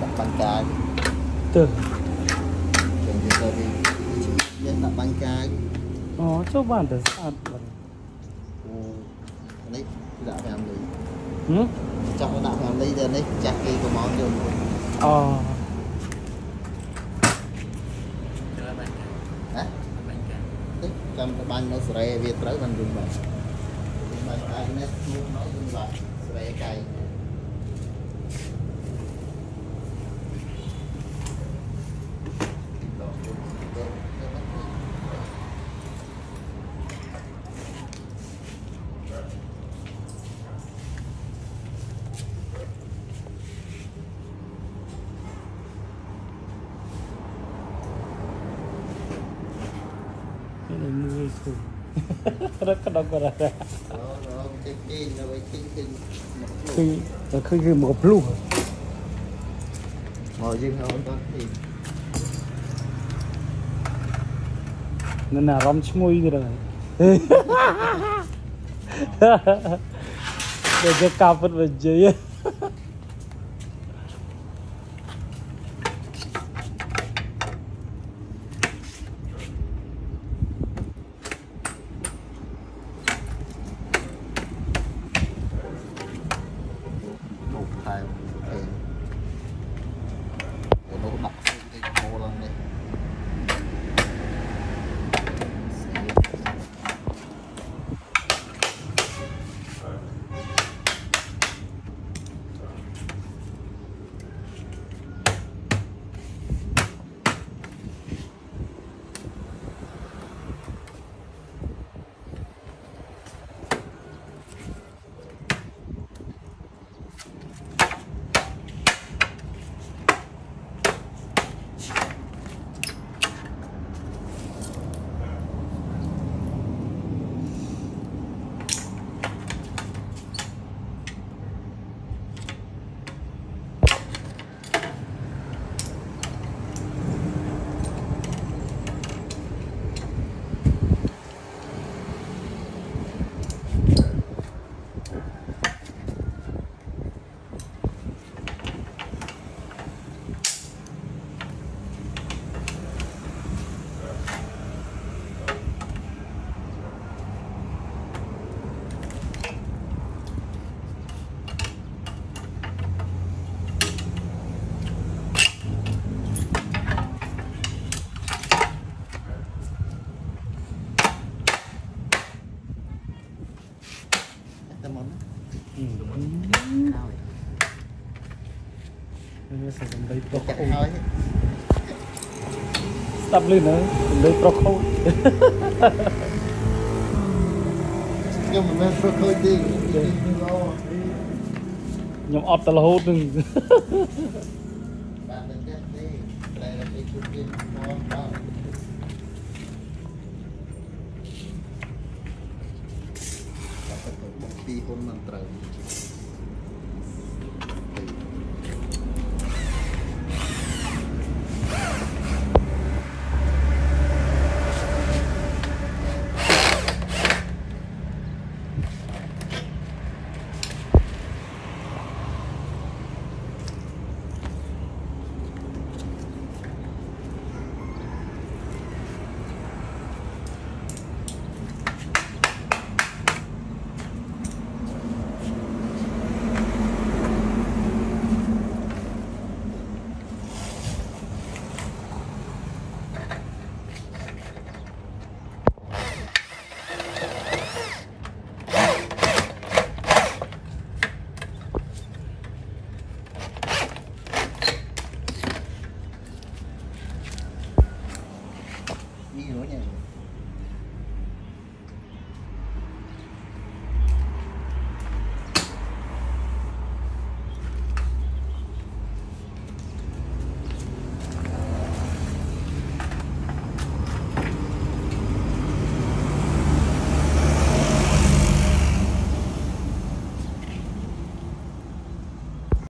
đặt băng ca từ còn bây giờ thì đặt băng ca coba ada saat đấy đã phải làm hmm? Trong nó đã phải làm lấy giờ đấy chặt cây của món chưa hả đấy trong cái băng nó sợi việt tới mình dùng vậy băng ca nó luôn nói dùng vậy sợi cây rất đau quá ra khi một luôn ngồi riêng hơn con thì nên là rong chui rồi để cho cặp vật gì stop lên nữa lấy pro khâu nhưng mà men pro khâu đi nhóm ọt tao hốt đừng đi hôn mình trời